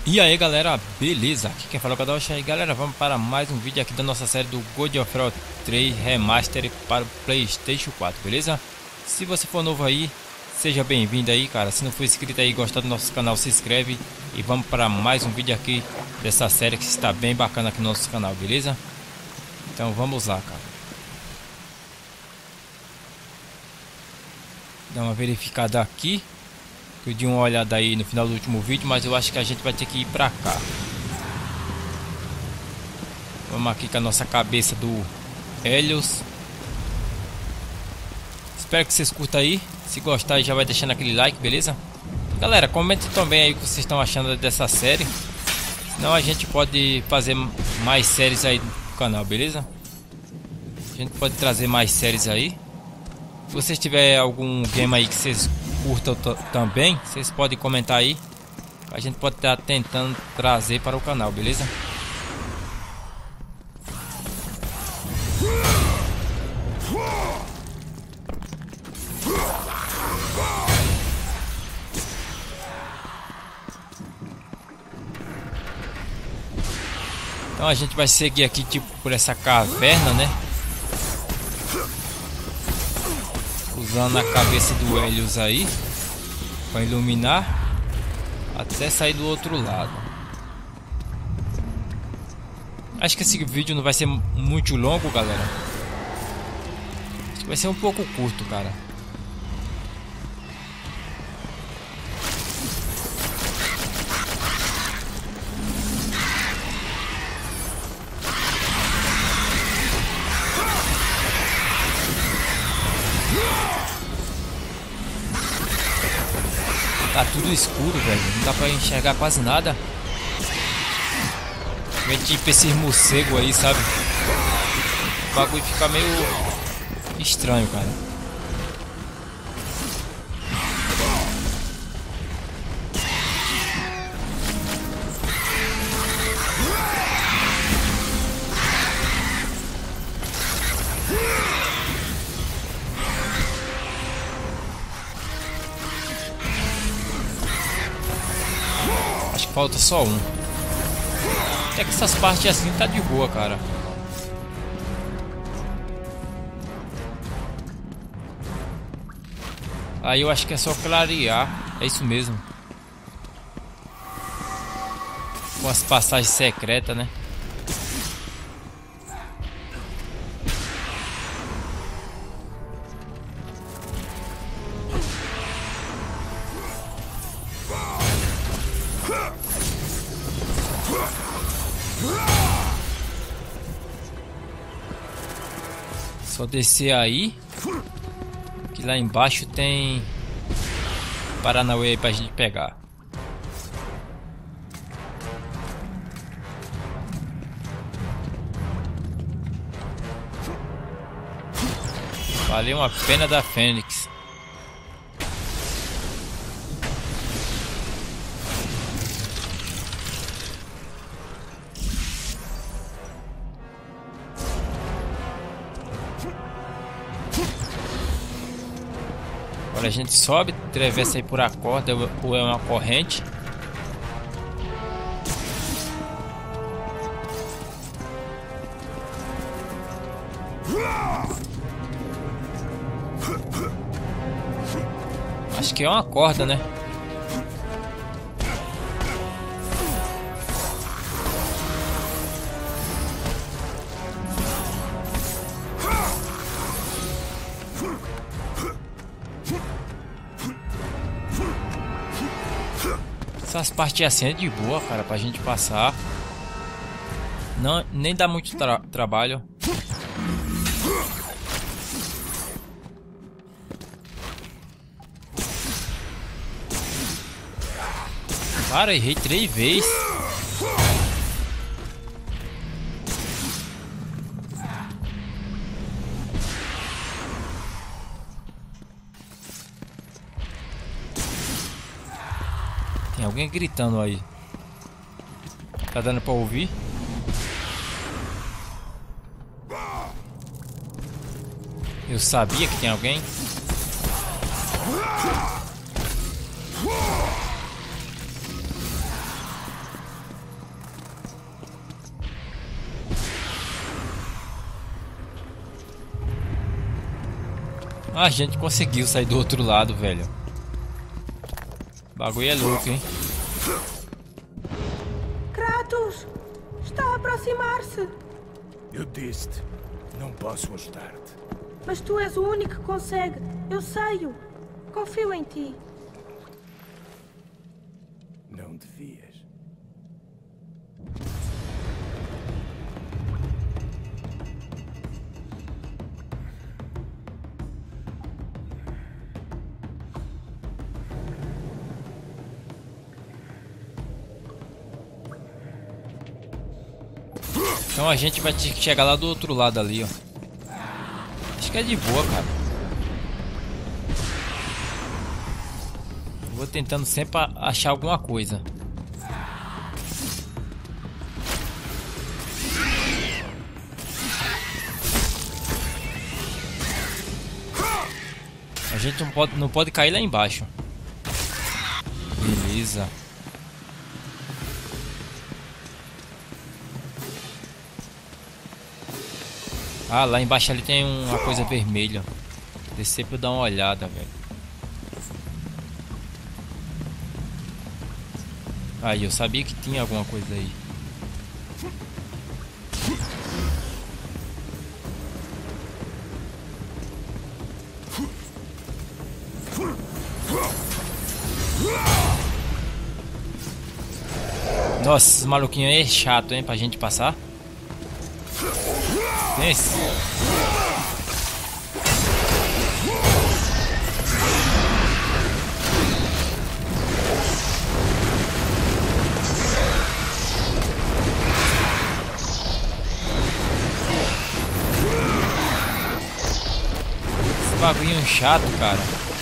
E aí galera, beleza? Aqui quem fala é o Kadoshi. E galera, vamos para mais um vídeo aqui da nossa série do God of War 3 Remaster para o Playstation 4, beleza? Se você for novo aí, seja bem-vindo aí, cara. Se não for inscrito aí e gostar do nosso canal, se inscreve. E vamos para mais um vídeo aqui dessa série que está bem bacana aqui no nosso canal, beleza? Então vamos lá, cara. Dá uma verificada aqui. Eu dei uma olhada aí no final do último vídeo, mas eu acho que a gente vai ter que ir pra cá. Vamos aqui com a nossa cabeça do Helios. Espero que vocês curtam aí. Se gostar, já vai deixando aquele like, beleza? Galera, comentem também aí o que vocês estão achando dessa série. Senão a gente pode fazer mais séries aí no canal, beleza? A gente pode trazer mais séries aí. Se vocês tiverem algum game aí que vocês curtam também, vocês podem comentar aí. A gente pode estar tentando trazer para o canal, beleza? Então a gente vai seguir aqui tipo por essa caverna, né? Usando a cabeça do Helios aí para iluminar até sair do outro lado. Acho que esse vídeo não vai ser muito longo, galera. Acho que vai ser um pouco curto, cara. Tá tudo escuro, velho. Não dá pra enxergar quase nada. Vem tipo esses morcegos aí, sabe? O bagulho fica meio estranho, cara. Acho que falta só um. Até que essas partes assim tá de boa, cara. Aí eu acho que é só clarear. É isso mesmo. Com as passagens secretas, né? Só descer aí, que lá embaixo tem Paranauê aí pra gente pegar. Valeu uma pena da Fênix. Agora a gente sobe, atravessa aí por a corda ou é uma corrente. Acho que é uma corda, né? Essas partes assim é de boa, cara, pra gente passar. Não, nem dá muito trabalho. Cara, errei 3 vezes. Tem alguém gritando aí. Tá dando pra ouvir? Eu sabia que tem alguém. A gente conseguiu sair do outro lado, velho. O bagulho é louco, hein? Kratos! Está a aproximar-se! Eu disse-te, não posso ajudar-te. Mas tu és o único que consegue. Eu sei-o. Confio em ti. Não devias. Então a gente vai ter que chegar lá do outro lado ali, ó. Acho que é de boa, cara. Vou tentando sempre achar alguma coisa. A gente não pode cair lá embaixo. Beleza. Ah, lá embaixo ali tem uma coisa vermelha. Descer pra eu dar uma olhada, velho. Aí, eu sabia que tinha alguma coisa aí. Nossa, esses maluquinhos aí é chato, hein, pra gente passar. Esse. Esse bagulho chato, cara.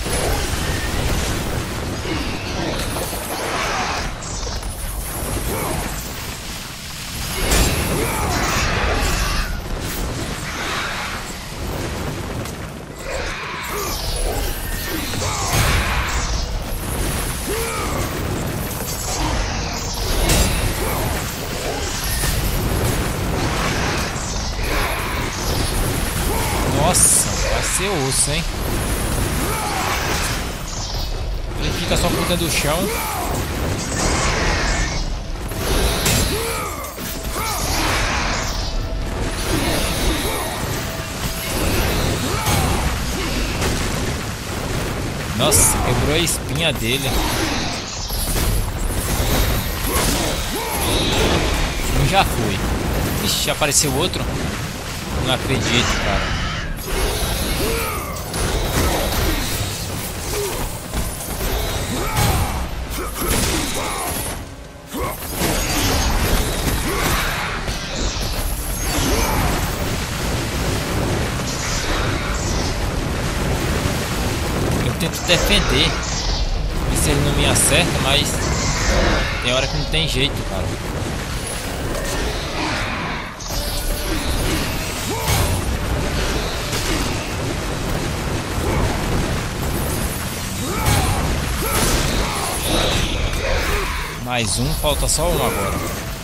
Nossa, vai ser osso, hein? Ele fica só por dentro do chão. Nossa, quebrou a espinha dele. Um já foi. Ixi, apareceu outro. Não acredito, cara. Eu tento defender, ver se ele não me acerta, mas tem hora que não tem jeito, cara. Mais um, falta só um agora.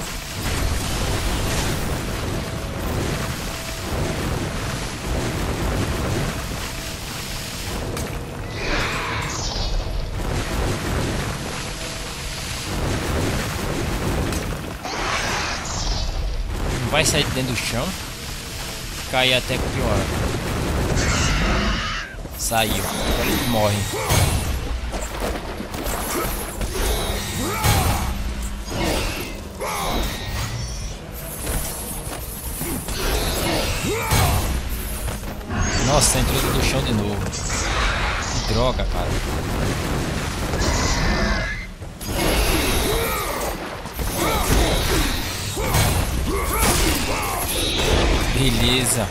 Não vai sair de dentro do chão. Cair até que pior. Saiu. Agora ele morre. Nossa, entrou dentro do chão de novo. Que droga, cara. Beleza.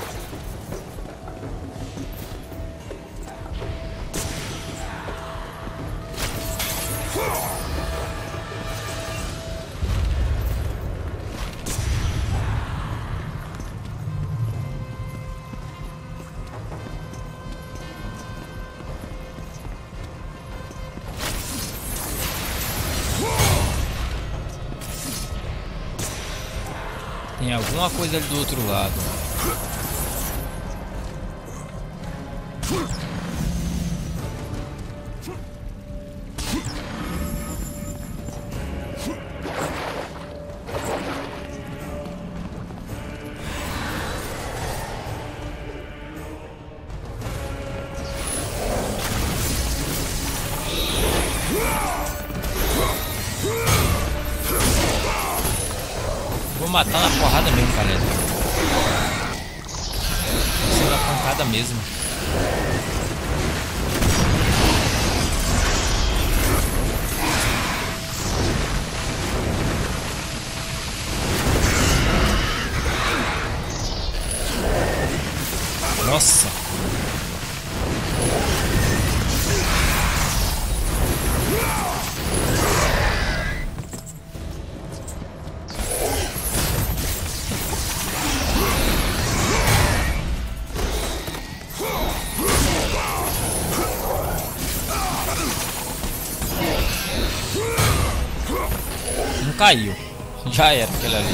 Tem alguma coisa ali do outro lado. Vou matar na porrada mesmo, galera. Vou ser na pancada mesmo. Nossa. Não caiu. Já era aquele ali.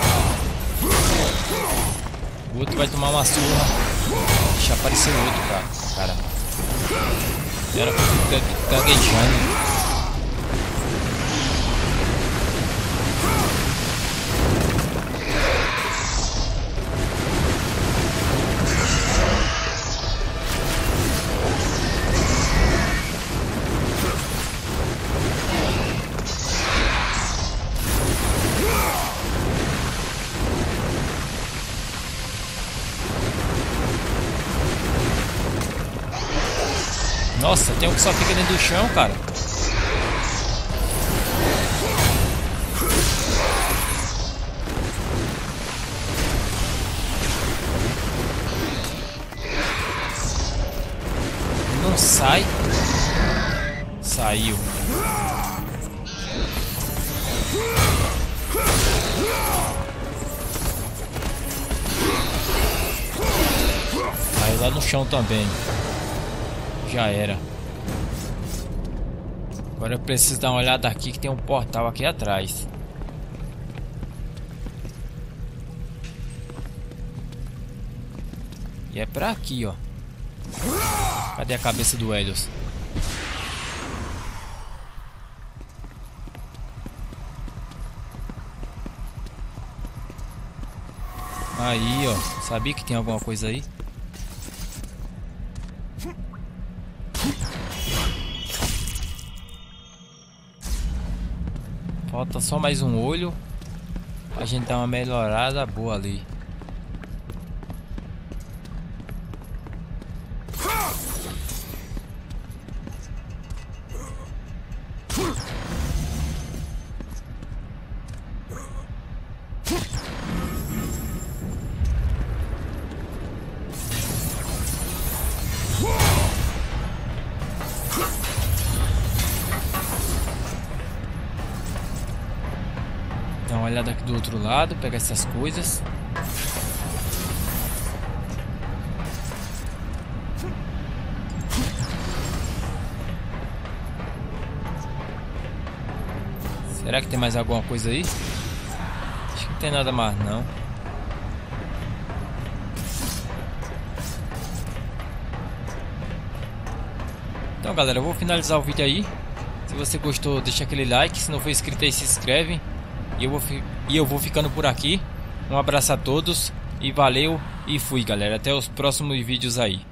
O outro vai tomar uma surra. Deixa aparecer o outro, cara. Era gaguejando. Nossa, tem um que só fica dentro do chão, cara. Não sai. Saiu. Caiu lá no chão também. Já era. Agora eu preciso dar uma olhada aqui que tem um portal aqui atrás. E é pra aqui, ó. Cadê a cabeça do Helios? Aí, ó. Sabia que tem alguma coisa aí? Falta só mais um olho. A gente dá uma melhorada boa ali. Dá uma olhada aqui do outro lado, pegar essas coisas. Será que tem mais alguma coisa aí? Acho que não tem nada mais não. Então galera, eu vou finalizar o vídeo aí. Se você gostou, deixa aquele like. Se não for inscrito aí, se inscreve. E eu vou ficando por aqui. Um abraço a todos. E valeu. E fui, galera. Até os próximos vídeos aí.